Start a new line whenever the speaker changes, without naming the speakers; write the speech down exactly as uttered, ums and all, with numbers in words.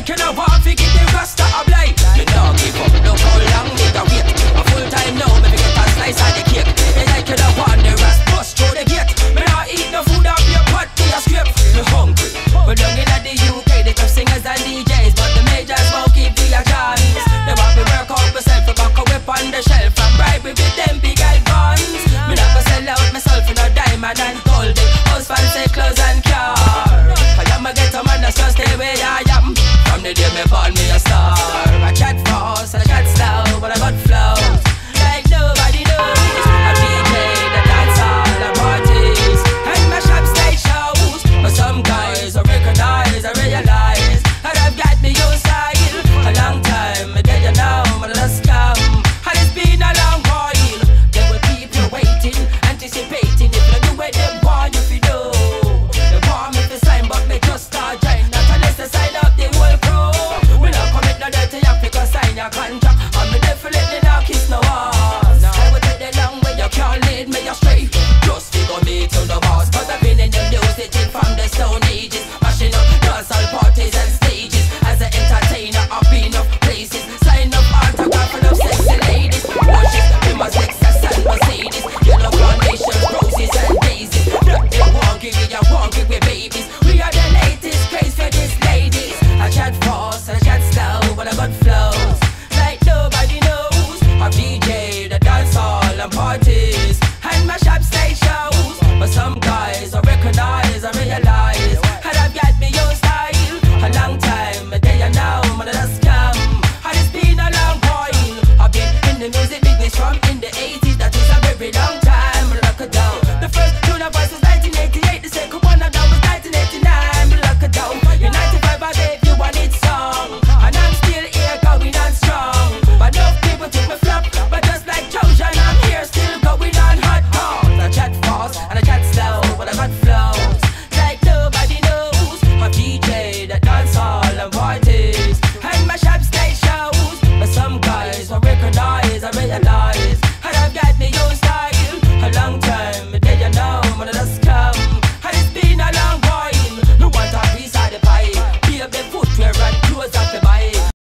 like you know want to get the rasta a blight. Me dog give up, look how long me da wait. A full time now, me get a slice of the cake. Me like you know want the rasta bust through the gate. Me not eat no food off your pot, me a scrape. Me hungry. We're down in the U K, the top singers and D Js, but the majors won't give me a chance. They want me work out myself, I back a whip on the shelf and bribe me with them big old guns. Me not go sell out myself in a diamond and gold, house fancy clothes and car. I am a ghetto man, that's just the way I am. From the day me born, me a star. I chat fast, I chat